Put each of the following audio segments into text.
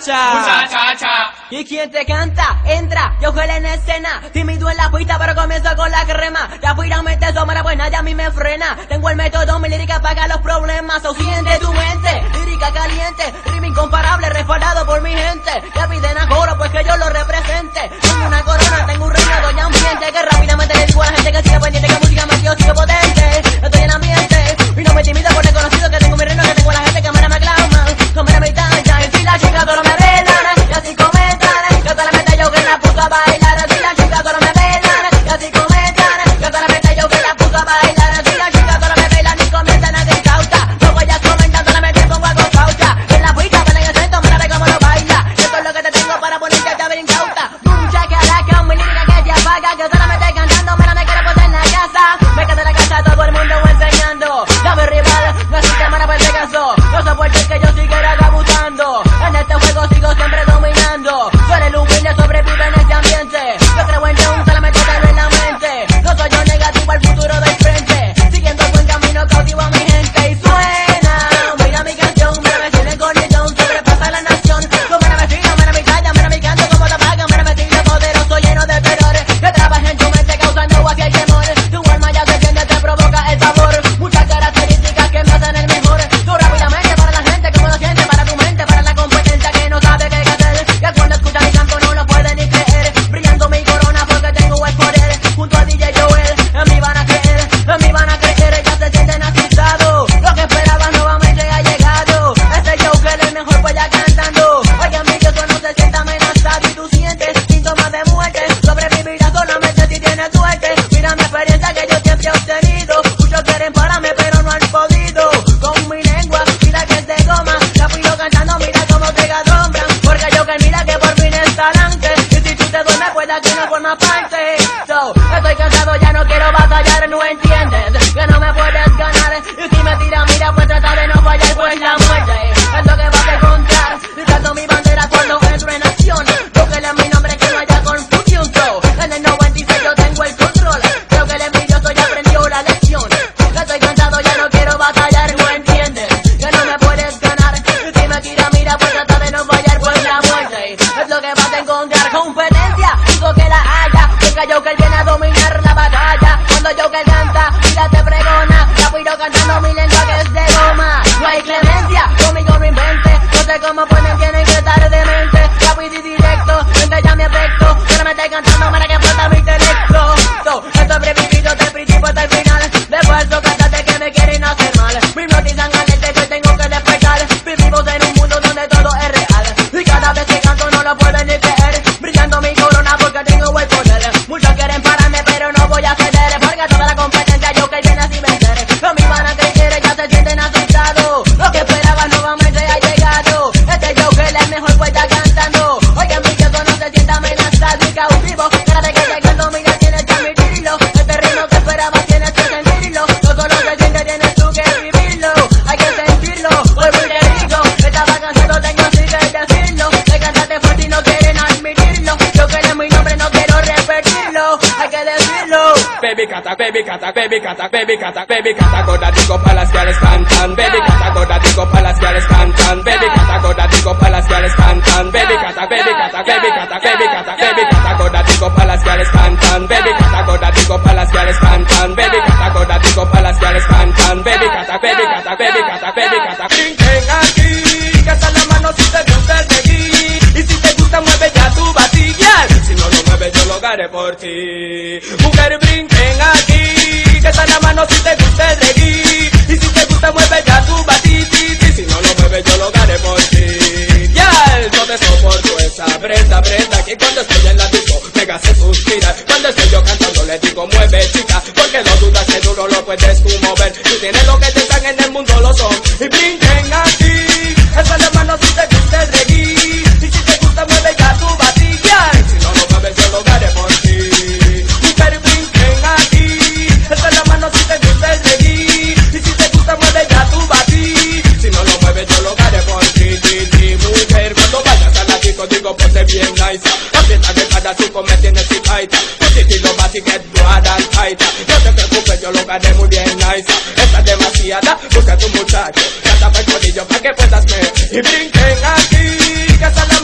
muchacha. ¿Y quién te canta? Entra, yo juego en escena. Tímido en la pista, pero comienzo con la crema. Rápidamente somos pues nadie a mí me frena. Tengo el método, mi lírica paga los problemas. O siente tu mente, lírica caliente. Rima incomparable, respaldado por mi gente. Ya piden a coro, pues que yo lo represente. Tengo una corona, tengo un reinado y ambiente. Que rápidamente le digo a la gente que sigue pendiente. Que música más yo sigo potente. Estoy en ambiente, y no me intimido por reconocido. Que tengo mi reino, que tengo a la gente que me aclama. Como mi talla, y si la chica solo me velan. Y así comentan, que solamente yo que la puso a bailar. Si la chica solo me velan. Y así comentan, que solamente yo que la puso a bailar. Si la chica solo me velan y comienzan a decir causa. Luego ellas comentan, solamente pongo algo causa. En la pista, ven en el centro, mira cómo lo baila. Esto es lo que te tengo para ponerte a ver en causa. Mucha caraca, mi lírica que te apaga. Yo solamente cantando, mira me quiero poner en la casa. Me quedé en la casa, todo el mundo enseñando. Ya mi rival, no es un semana por si acaso. No soporto que yo siguiera abusando. En este juego sigo siempre dominando. Soy el humilde, sobrevive en este ambiente. Yo creo en un solamente tengo en la mente. No soy yo negativo, al futuro del frente. Siguiendo buen camino, cautivo a mi gente. Y suena, mira mi canción, mira me tiene condición. Sobrepasa la nación. Como me vestido, mira mi talla, mira mi canto, como te pagan. Mira me tiro poderoso, lleno de terror. Que trabaja en tu mente, causando hacia el temor. Tu alma ya se siente, te provoca el sabor. Muchas características que me hacen el mejor. Tú rápidamente para la gente, como lo siente, para tu mente, para la competencia que no sabe qué hacer. Que cuando escucha mi canto no lo puede ni creer. Brillando mi corona porque tengo el poder. Junto a DJ Joel, en mí van a creer, en mí van a creer. Ya se sienten asustados. Lo que esperaban nuevamente ha llegado. Este Joker es el mejor pues ya cantando. Oigan mi Dios, no se sienta amenazado. Y tú sientes síntomas de muerte. Sobrevivirás solamente si tienes suerte. Mira mi experiencia que yo siempre he obtenido. Muchos quieren pararme pero no han podido. Con mi lengua, mira que es de goma. Rápido cantando, mira cómo te asombran. Porque yo que mira que por fin está delante. Y si tú te duermes, pues de aquí no forma parte. So, estoy cansado, ya no quiero batallar, no entiendes que no me puedes ganar. Y si me tiras, mira, pues trata de no fallar, pues la muerte es lo que vas a encontrar. Risando mi bandera cuando entro en acción. Búsquele a mi nombre que no haya confusión. So, en el 96 yo tengo el control. Creo que el envidioso ya aprendió la lección. Estoy cansado, ya no quiero batallar, no entiendes que no me puedes ganar. Y si me tiras, mira, pues trata de no fallar, pues la muerte es lo que vas a encontrar. Competencia, digo que la haya, porque Joker viene a dominar la batalla. Cuando Joker canta, mira te pregona. Rápido cantando mi lengua que es de goma. No hay clemencia, conmigo no invente. No sé cómo pueden, tienen que estar de mente. Rápido y directo, vente ya mi efecto. Solamente cantando para que explota mi intelecto. So, he sobrevivido del principio hasta el final. De falso cantante que me quieren hacer mal. Me hipnotizan al este que tengo que despertar. Vivimos en un mundo donde todo es real. Y cada vez que canto no lo pueden ni creer. Brillando mi corona porque tengo el poder. Muchos quieren pararme pero no voy a ceder. Porque toda la competencia yo que viene así vencer. No me van a creer, ya se sienten asustados. Lo que esperaban nuevamente ha llegado. Este Joker es el mejor pues está cantando. Oigan mi Dios, no se sienta amenazado y cautivo. Cada vez que te canto mira tienes que admitirlo. Este ritmo que esperabas tienes que sentirlo. No solo se siente, tienes tú que vivirlo. Hay que sentirlo, vuelvo y te digo. Estaba cansado, tengo así que decirlo. Te cantaste fuerte y no quieren admitirlo. Yo que es mi nombre, no quiero repetirlo. Hay que decirlo. Baby kata, baby kata, baby kata, baby kata, baby kata, go daddy go palace, girls cantan. Baby kata, go daddy go palace, girls cantan. Baby kata, go daddy go palace, girls cantan. Baby kata, baby kata, baby kata, baby kata, baby kata, go daddy go palace, girls cantan. Baby kata, go daddy go palace, girls cantan. Baby kata, go daddy go palace, girls cantan. Baby kata, baby kata, baby kata, baby kata. Brinquen aquí, que hasta la mano si te gusta el reggae. Y si te gusta mueve ya tu batilla. Si no lo mueves yo lo haré por ti. Mujer brinquen aquí, que hasta la mano si te gusta el reggae. Y si te gusta mueve ya tu batilla. Si no lo mueves yo lo haré por ti. Ya, yo te soporto esa prenda, que cuando estoy en la disco me hace suspirar. Cuando estoy yo cantando le digo mueve chica, porque no dudas que duro lo puedes tú mover. Tú tienes lo que te están en el mundo lo son. Y brinquen aquí, alza la mano si te gusta el reggae. Y si te gusta mueve ya tu batilla. Si no lo mueves yo lo haré por ti. Mujer brinquen aquí, alza la mano si te gusta el reggae. Y si te gusta mueve ya tu batilla. Si no lo mueves yo lo haré por ti. Mujer, cuando vayas a la disco digo ponte bien nice. La fiesta que cada chico me tiene si tight. Tu lo vas y get broad and tight. No te preocupes, yo lo haré muy bien nice. Esta es demasiada, busca a tu muchacho. Canta pa' el corillo pa' que puedas ver. Y brinquen aquí, que hasta la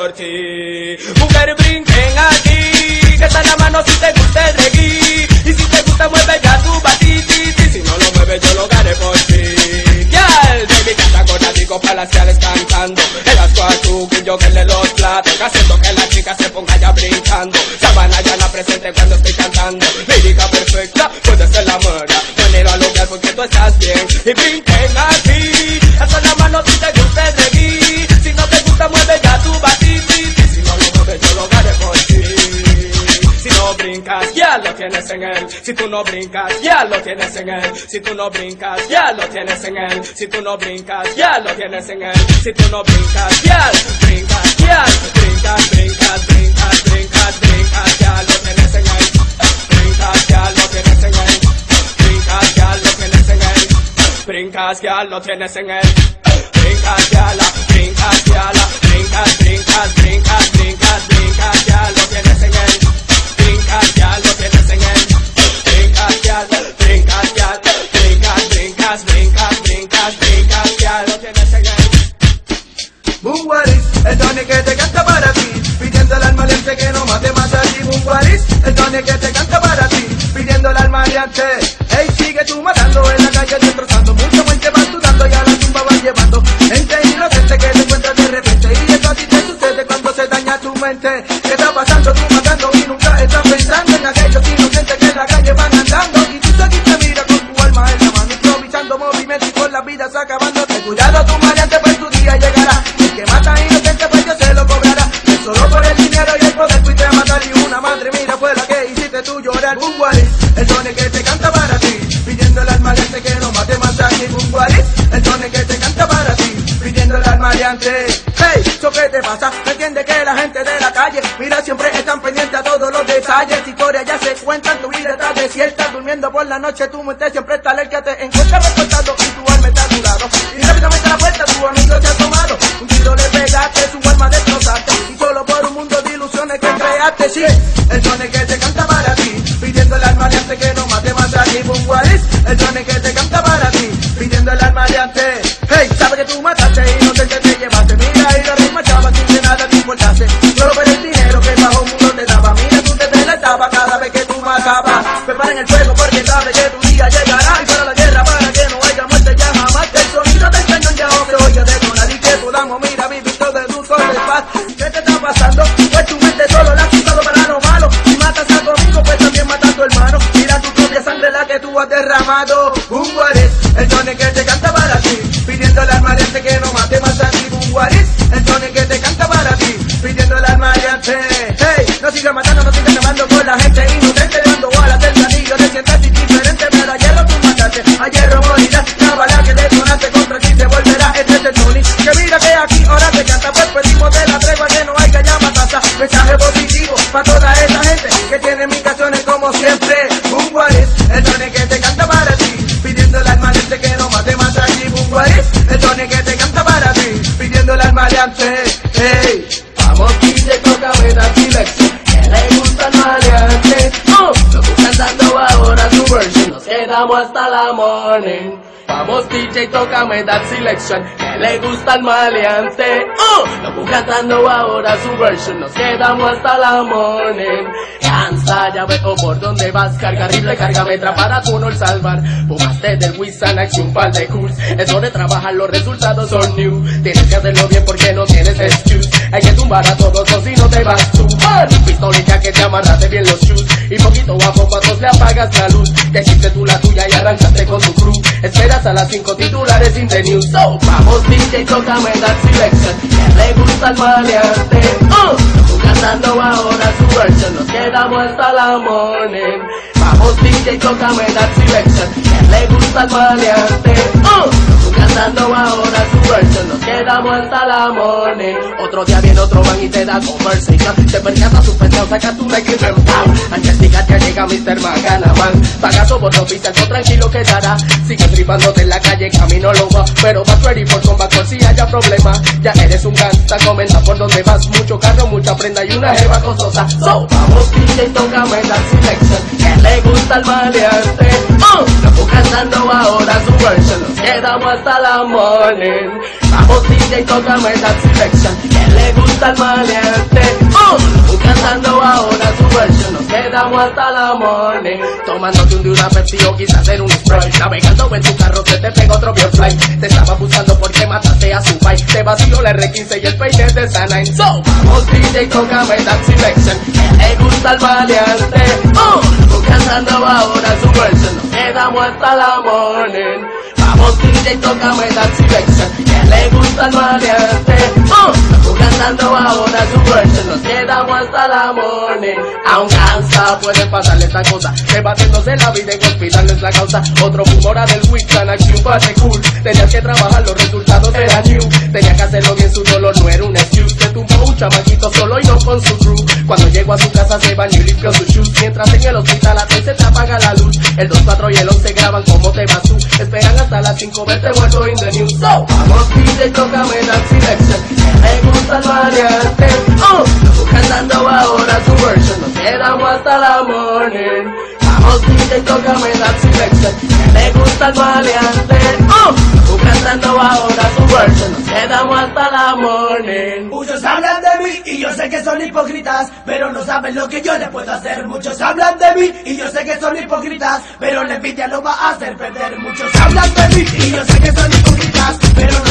por ti. Mujer, brinquen aquí, que está en la mano si te gusta el reggae. Y si te gusta mueve ya tu batiti, si no lo mueve yo lo haré por ti. Girl, baby, canta con digo para las gales cantando. El asco azul, yo que le los platos, haciendo que la chica se ponga ya brincando. Sabana ya la presente cuando estoy cantando. Lírica perfecta, puede ser la mora. Manero a lograr porque tú estás bien. Y brinquen aquí, hasta la mano si te gusta el reggae. Si no te gusta mueve ya tu batiti, si no lo mueve yo lo haré por ti. Si no brincas, ya lo tienes en él. Si tú no brincas, ya lo tienes en él. Si tú no brincas, ya lo tienes en él. Si tú no brincas, ya lo tienes en él. Si tú no brincas, ya brincas, ya brincas, brincas, brincas, brincas, brincas, ya lo tienes en él. Brincas, ya lo tienes en él. Brincas, ya lo tienes en él. Brincas, ya lo tienes en él. Brincas, ya la, brincas, ya la, brincas, brincas, brincas, brincas, brincas, ya lo tienes en él. Brincas, ya lo tienes en él. Brincas, ya, brincas, ya, brincas, brincas, brincas, brincas, brincas, ya lo tienes en él. Bunguaris, el Tony que te canta para ti, pidiendo al alma maleante que no mate más a ti. Bunguaris, el Tony que te canta para ti, pidiendo al alma maleante. Ey, sigue tú matando en la calle, destrozando, mucha muerte vas sudando y a la tumba vas llevando. Gente inocente que te encuentras de repente, y eso a ti te sucede cuando se daña tu mente. ¿Qué está pasando? Tú matando y nunca estás pensando en aquellos inocentes que en la calle van andando. Y tú seguiste mira con tu alma en la mano, improvisando movimientos y con la vida se acabando. Ten cuidado tu maleante, pues tu día llegará. El que mata inocente pues Dios se lo cobrará. Es solo por el dinero y el poder fuiste a matar, y una madre mira fue la que hiciste tú llorar. Bunguaris, el Tony que te canta para ti, pidiendo al maleante que no mate más a ti. Bunguaris, el Tony que te canta para ti, pidiendo al maleante. Hey, ¿eso qué te pasa? ¿Me entiendes que la gente de la calle, mira, siempre están pendientes a todos los detalles? Historias ya se cuentan, tu vida está desierta, durmiendo por la noche, tu mente siempre está alerta, te encuentras recortado y tu alma está a tu lado. Y rápidamente a la puerta tu amigo te ha tomado, un tiro le pegaste, su alma destrozaste, y solo por un mundo de ilusiones que creaste. Sí, el Tony que te canta para ti, pidiendo al maleante que no mate más a ti. Bunguaris, el Tony que te canta para ti, pidiendo al maleante. Hey, sabe que tú mataste y no te llevaste, mira y lo remachabas sin que nada te importase, solo por el dinero que bajo mundo te daba. Mira tú te delataba cada vez que tú matabas. Preparen el fuego porque sabe que tu día llegará, y para la guerra para que no haya muerte ya jamás. El sonido del cañón ya no se oye detonar, y que podamos mira vivir todo en un sol de paz. ¿Qué te está pasando? Pues tu mente solo la has usado para lo malo, y matas a tu amigo pues también matas a tu hermano. Mira tu propia sangre la que tú has derramado. Bunguaris, el Tony que te canta para ti, pidiendo al maleante que no mate más a ti. Bunguaris, el Tony que te canta para ti, pidiendo al maleante. Hey, no sigas matando, no sigas llamando con la gente inocente, dando balas del anillo de sientes diferente. Pero ayer lo tú mataste, ayer morirás, la bala que detonaste contra ti se volverá. Este es el Tony que mira que aquí ahora te canta, pues pedimos de la tregua que no haya llama taza. Mensaje positivo para toda esa gente que tiene mis canciones como siempre. Bunguaris, el Tony que te canta para ti, pidiendo al maleante que no mate más a ti. Bunguaris, el Tony que te canta para ti, pidiendo al maleante. Hey, vamos DJ, tócame la selección, que le gusta el maleante. Lo estoy cantando ahora su version, nos quedamos hasta la morning. Vamos DJ, tócame that selection, que le gusta el maleante. Lo estoy cantando ahora su version, nos quedamos hasta la morning. Cansa, ya veo por dónde vas, carga rifle, carga metra para tu honor salvar. Fumaste del Wisanax y un par de cools, es hora de trabajar, los resultados son new. Tienes que hacerlo bien porque no tienes excuse, hay que tumbar a todos o si no te vas tú. Pistolita que te amarraste bien los shoes, y poquito a poco a todos le apagas la luz. Que hiciste tú la tuya y arrancaste con tu crew, esperas a las 5 titulares in the news. So, vamos DJ, tócame that selection, que le gusta el maleante. Estoy cantando ahora su version, nos quedamos hasta la morning. Vamos DJ, tócame that selection, que le gusta el maleante. Estoy cantando ahora su version, nos quedamos hasta la morning. Otro día viene otro man y te da conversation, te percata suspensión, saca tu like y pow. Antes diga que llega Mr. Macanaman, paga todo por no pisar, tranquilo quedará. Sigue tripándote en la calle, camino lo va, pero vas ready for combat por si haya problema. Ya eres un gangsta, comenta por donde vas. Mucho carro, mucha prenda y una jeva costosa. So, vamos DJ, tócame la selection, que le gusta el maleante. Loco cantando ahora su version, nos quedamos hasta la morning. Vamos DJ, tócame la selection, que le gusta el maleante. Loco cantando ahora su version, nos quedamos hasta la morning. Tomándote un de una Pepsi o quizás hacer un Sprite. Navegando en tu carro se te pega otro bien fly. Te estaba buscando porque mataste a su bike. Te vació la R15 y el peine de Sanine. So, vamos DJ, tócame that selection, que le gusta el maleante. Cantando ahora su version, nos quedamos hasta la morning. Vamos DJ, tócame that selection, que le gusta el maleante. Cantando ahora su version, nos quedamos hasta la morning. A un gangsta puede pasarle esta cosa, debatiéndose la vida en hospital no es la causa. Otro humora del Wixan, aquí un pase cool. Tenías que trabajar, los resultados eran new. Tenía que hacerlo bien, su dolor no era un excuse. Se tumbó un chamaquito solo y no con su crew. Cuando llegó a su casa se bañó y limpió sus shoes. Mientras en el hospital a ti se te apaga la luz. El 2, 4 y el 11 graban cómo te vas tú. Esperan hasta las 5 verte muerto in the news. So, vamos DJ, tócame la selection, que me gusta el variante. Cantando ahora su version, nos quedamos hasta la morning. Vamos DJ, tócame la selection, que me gusta el variante. Cantando ahora su version, nos quedamos hasta la morning. Muchos hablan de mí y yo sé que son hipócritas, pero no saben lo que yo les puedo hacer. Muchos hablan de mí y yo sé que son hipócritas, pero la envidia lo va a hacer perder. Muchos hablan de mí y yo sé que son hipócritas, pero